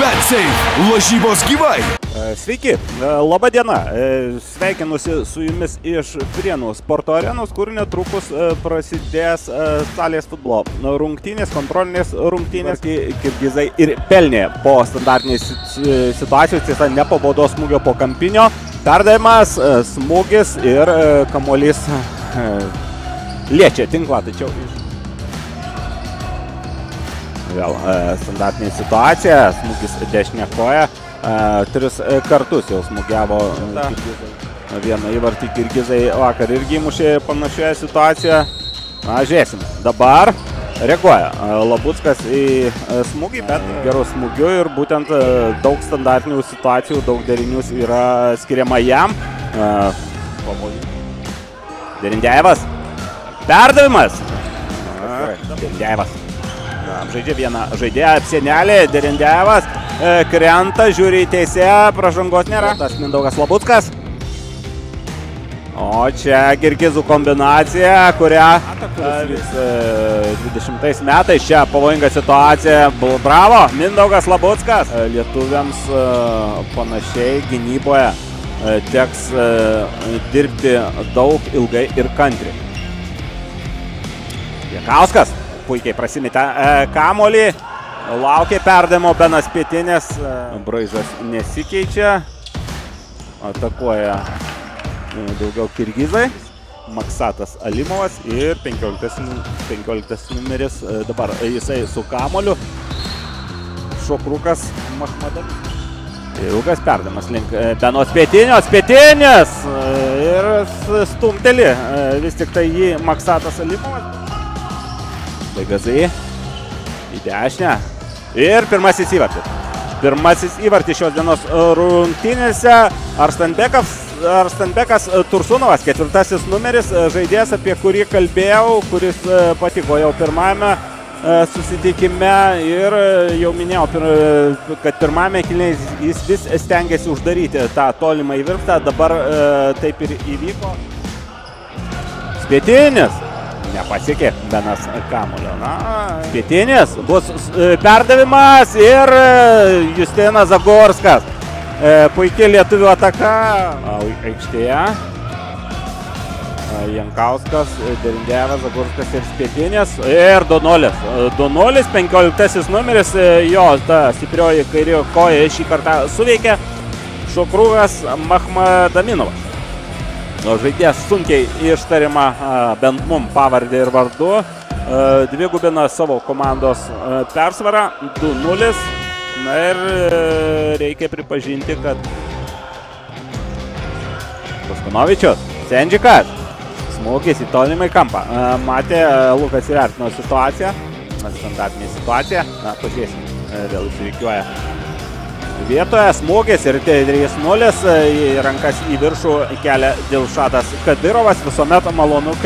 BetSafe lažybos gyvai. Sveiki, laba diena. Sveikinusi su jumis iš Prienų sporto arenos, kur netrukus prasidės salės futbolo rungtynės, kontrolinės rungtynės. Kirgizai ir pelnė po standartinės situacijos, tiesa, ne po baudos smūgio, po kampinio. Perdavimas, smūgis ir kamuolys liečia tinklą, tačiau vėl standartinė situacija, smūgis dešinė koja. 3 kartus jau smūgiavo vieną įvartį Kirgizai vakar irgi įmušė panašioje situacijoje. Na, žiūrėsim. Dabar reaguoja Labuckas į smūgį, bet gerų smūgių ir būtent daug standartinių situacijų, daug derinių yra skiriama jam. Derindejevas. Perdavimas. Derindejevas. Žaidžia vieną žaidėją, apsienelį, Derindejevas krenta, žiūri į teisėją, pražangos nėra. Tas Mindaugas Labuckas. O čia Kirgizų kombinacija, kurią 20 metais čia pavojinga situacija. Bravo, Mindaugas Labuckas. Lietuviams panašiai gynyboje teks dirbti daug, ilgai ir kantriai. Jakauskas puikiai prasimetė kamuolį, laukia perdavimo Benas Pietinės. Braižas nesikeičia, atakuoja daugiau Kirgizai. Maksatas Alimovas ir 15 numeris, dabar jisai su kamuoliu. Šokrukas Mahmadavičius. Ilgas perdavimas link Benos Pietinės. Pietinės ir stumteli vis tik tai jį Maksatas Alimovas. Baigazai į dešinę ir pirmasis įvartis. Pirmasis įvartis šios dienos rungtynėse. Arstanbekas Tursunovas, 4 numeris, žaidėjas, apie kurį kalbėjau, kuris patiko jau pirmame susitikime ir jau minėjau, kad pirmame kėlinyje jis vis stengiasi uždaryti tą tolimą įvirtą. Dabar taip ir įvyko. Pietinis. Nepasiekė Benas kamuolio. Pietinis, bus perdavimas ir Justinas Zagorskas. Puikiai lietuvių ataka aikštėje. Jankauskas, Derindejevas, Zagorskas ir Pietinis. Ir 2-0. 2-0, 15 numeris. Jo, ta stiprioji kairioji koja šį kartą suveikė. Šokrukas Mahmadaminovas. Žaidėjas sunkiai ištarima bent mum pavardė ir vardu. Dvigubina savo komandos persvarą 2-0. Na ir reikia pripažinti, kad Koskanovičius, Sendžikas, smūgis į tolimą kampą. Matė, Lukas įvertino situaciją, standartinė situacija. Na, pažiūrėsim, vėl įsirikiuoja vietoje, smūgis ir 3-0, rankas į viršų kelia Dilšatas Kadirovas. Visuomet malonu,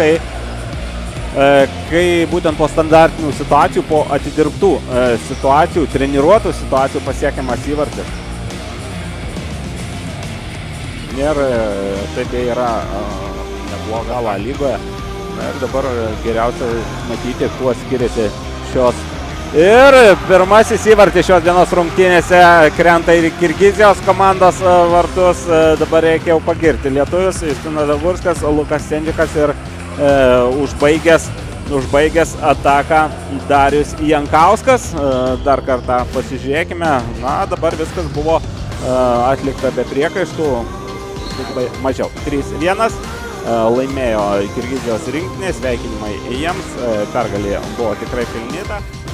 kai būtent po standartinių situacijų, po atidirbtų situacijų, treniruotų situacijų pasiekiamas įvartis. Ir taip yra nebloga La lygoje. Ir dabar geriausia matyti, kuo skiriasi šios. Ir pirmasis įvartis šios dienos rungtynėse krenta ir Kirgizijos komandos vartus. Dabar reikia jau pagirti lietuvius. Justinas Zagorskas, Lukas Sendžikas ir užbaigęs ataką Darius Jankauskas. Dar kartą pasižiūrėkime. Na, dabar viskas buvo atlikta be priekaištų. Mažiau. 3-1. Laimėjo Kirgizijos rinktinė. Sveikinimai jiems. Pergalė buvo tikrai pelnyta.